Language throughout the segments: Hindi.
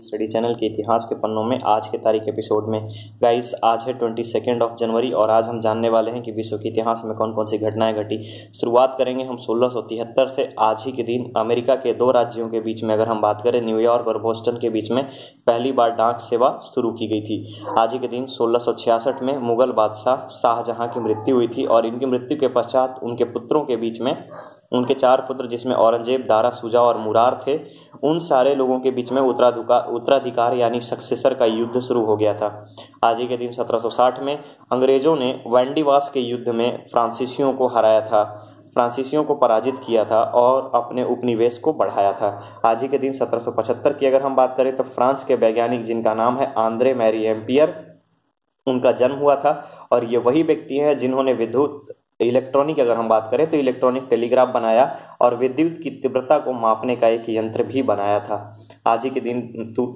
स्टडी चैनल के इतिहास के पन्नों में आज के तारीख एपिसोड में गाइस आज है 22 जनवरी और आज हम जानने वाले हैं कि विश्व के इतिहास में कौन कौन सी घटनाएं घटी। शुरुआत करेंगे हम 1673 से। आज ही के दिन अमेरिका के दो राज्यों के बीच में अगर हम बात करें न्यूयॉर्क और बोस्टन के बीच में पहली बार डाक सेवा शुरू की गई थी। आज ही के दिन 1666 में मुगल बादशाह शाहजहां की मृत्यु हुई थी और इनकी मृत्यु के पश्चात उनके पुत्रों के बीच में उनके 4 पुत्र जिसमें औरंगजेब, दारा, शुजा और मुरार थे, उन सारे लोगों के बीच में उत्तराधिकार यानी सक्सेसर का युद्ध शुरू हो गया था। आज ही के दिन 1760 में अंग्रेजों ने वैंडीवास के युद्ध में फ्रांसीसियों को हराया था, फ्रांसीसियों को पराजित किया था और अपने उपनिवेश को बढ़ाया था। आज ही के दिन 1775 की अगर हम बात करें तो फ्रांस के वैज्ञानिक जिनका नाम है आंद्रे मैरी एम्पियर, उनका जन्म हुआ था और ये वही व्यक्ति हैं जिन्होंने विद्युत इलेक्ट्रॉनिक अगर हम बात करें तो इलेक्ट्रॉनिक टेलीग्राफ बनाया और विद्युत की तीव्रता को मापने का एक यंत्र भी बनाया था। आज ही के दिन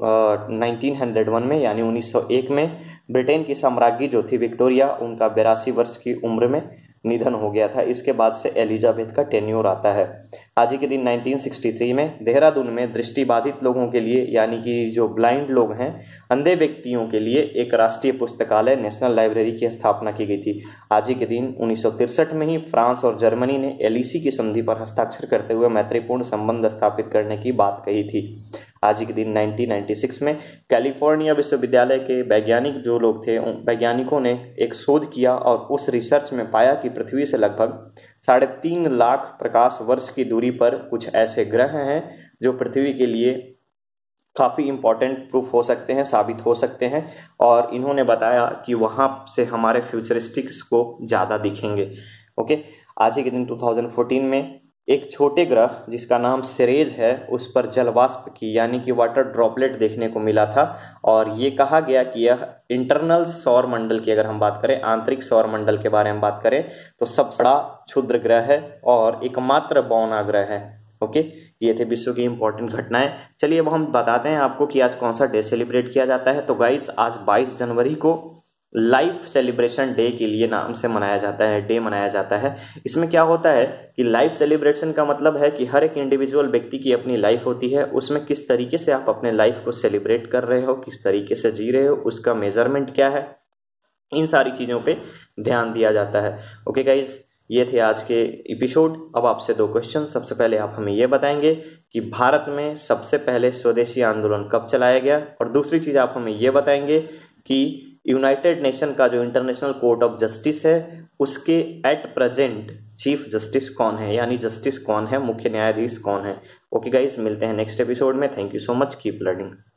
1901 में यानी 1901 में ब्रिटेन की सम्राज्ञी जो थी विक्टोरिया, उनका 82 वर्ष की उम्र में निधन हो गया था। इसके बाद से एलिजाबेथ का टेन्योर आता है। आज ही के दिन 1963 में देहरादून में दृष्टिबाधित लोगों के लिए यानी कि जो ब्लाइंड लोग हैं, अंधे व्यक्तियों के लिए एक राष्ट्रीय पुस्तकालय नेशनल लाइब्रेरी की स्थापना की गई थी। आज ही के दिन 1963 में ही फ्रांस और जर्मनी ने एलईसी की संधि पर हस्ताक्षर करते हुए मैत्रीपूर्ण संबंध स्थापित करने की बात कही थी। आज ही के दिन 1996 में कैलिफोर्निया विश्वविद्यालय के वैज्ञानिक जो लोग थे, वैज्ञानिकों ने एक शोध किया और उस रिसर्च में पाया कि पृथ्वी से लगभग 3.5 लाख प्रकाश वर्ष की दूरी पर कुछ ऐसे ग्रह हैं जो पृथ्वी के लिए काफ़ी इंपॉर्टेंट प्रूफ हो सकते हैं, साबित हो सकते हैं और इन्होंने बताया कि वहाँ से हमारे फ्यूचरिस्टिक्स को ज़्यादा दिखेंगे। ओके, आज ही के दिन 2014 में एक छोटे ग्रह जिसका नाम सेरेज है उस पर जलवाष्प की यानी कि वाटर ड्रॉपलेट देखने को मिला था और ये कहा गया कि यह इंटरनल सौर मंडल की अगर हम बात करें, आंतरिक सौर मंडल के बारे में बात करें तो सबसे बड़ा क्षुद्र ग्रह है और एकमात्र बौना ग्रह है। ओके, ये थे विश्व की इंपॉर्टेंट घटनाएं। चलिए अब हम बताते हैं आपको कि आज कौन सा डे सेलिब्रेट किया जाता है। तो गाइस आज 22 जनवरी को लाइफ सेलिब्रेशन डे के लिए नाम से मनाया जाता है, डे मनाया जाता है। इसमें क्या होता है कि लाइफ सेलिब्रेशन का मतलब है कि हर एक इंडिविजुअल व्यक्ति की अपनी लाइफ होती है, उसमें किस तरीके से आप अपने लाइफ को सेलिब्रेट कर रहे हो, किस तरीके से जी रहे हो, उसका मेजरमेंट क्या है, इन सारी चीज़ों पे ध्यान दिया जाता है। ओके गाइज, ये थे आज के एपिसोड। अब आपसे 2 क्वेश्चन। सबसे पहले आप हमें ये बताएंगे कि भारत में सबसे पहले स्वदेशी आंदोलन कब चलाया गया, और दूसरी चीज़ आप हमें ये बताएंगे कि यूनाइटेड नेशन का जो इंटरनेशनल कोर्ट ऑफ जस्टिस है उसके एट प्रेजेंट चीफ जस्टिस कौन है, यानी जस्टिस कौन है, मुख्य न्यायाधीश कौन है। ओके गाइस, मिलते हैं नेक्स्ट एपिसोड में। Thank you so much, keep learning.